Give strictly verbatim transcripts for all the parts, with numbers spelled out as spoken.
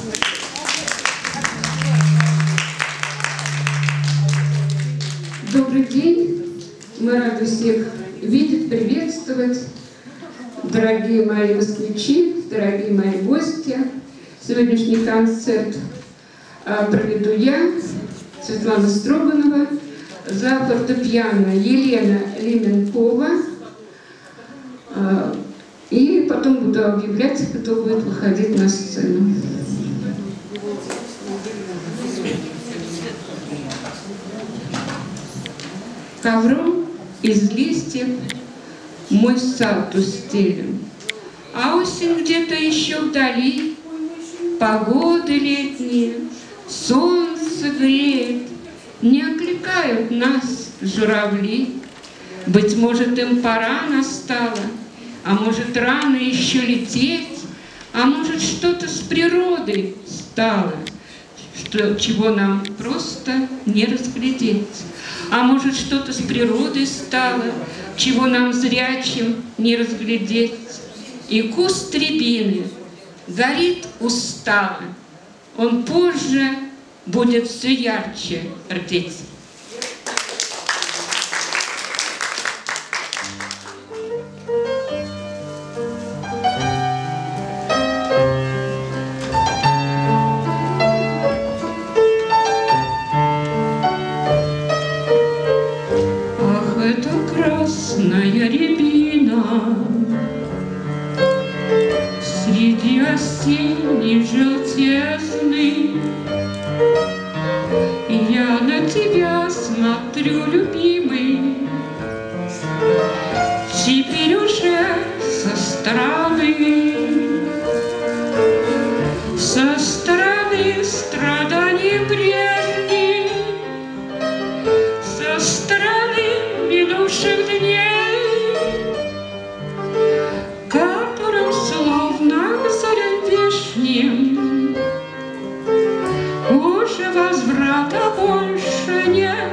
Добрый день. Мы рады всех видеть, приветствовать. Дорогие мои москвичи, дорогие мои гости. Сегодняшний концерт проведу я, Светлана Строганова, за фортепиано Елена Лименкова. И потом буду объявлять, кто будет выходить на сцену. Ковром из листьев мой сад устелен, а осень где-то еще вдали. Погоды летние, солнце греет, не окликают нас журавли. Быть может, им пора настала, а может, рано еще лететь, а может, что-то с природой стало, что, чего нам просто не разглядеть. А может, что-то с природой стало, чего нам зрячим не разглядеть. И куст рябины горит устало, он позже будет все ярче рдеть. Красная рябина среди осенней желтизны. Я на тебя смотрю, любимый, теперь уже со стороны, со стороны страданий прежних, со стороны минувших дней, которым словно к зарям вешним уже возврата больше нет,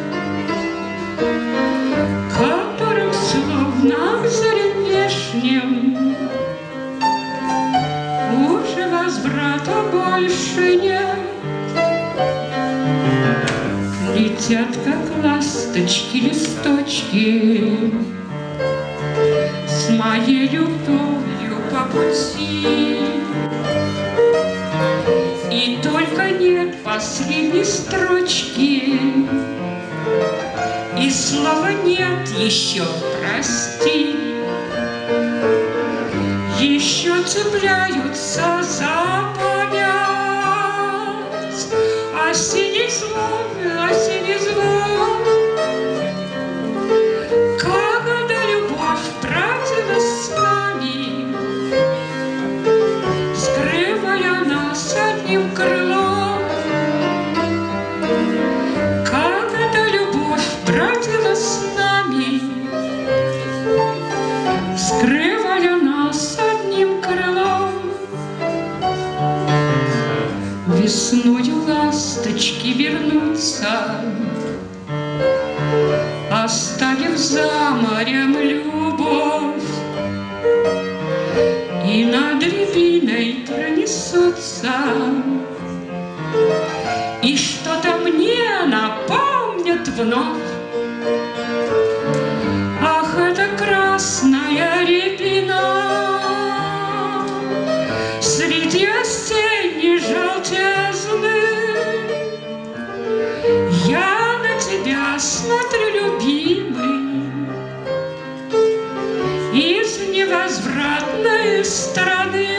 которым словно к зарям вешним уже возврата больше нет. Летят, как ласточки, листочки с моей любовью по пути. И только нет последней строчки, и слова нет еще прости. Еще цепляются за память осенний звон, осенний звон, когда любовь тратилась с нами, скрывая нас одним крылом. Когда любовь тратилась с нами, скрывая нас одним крылом. Весною ласточки вернутся, оставив за морем любовь, и над рябиной пронесутся, и что-то мне напомнят вновь. Ах, это красная рябина среди осенней желтизны. Я на тебя смотрю, любимый, из невозвратной страны.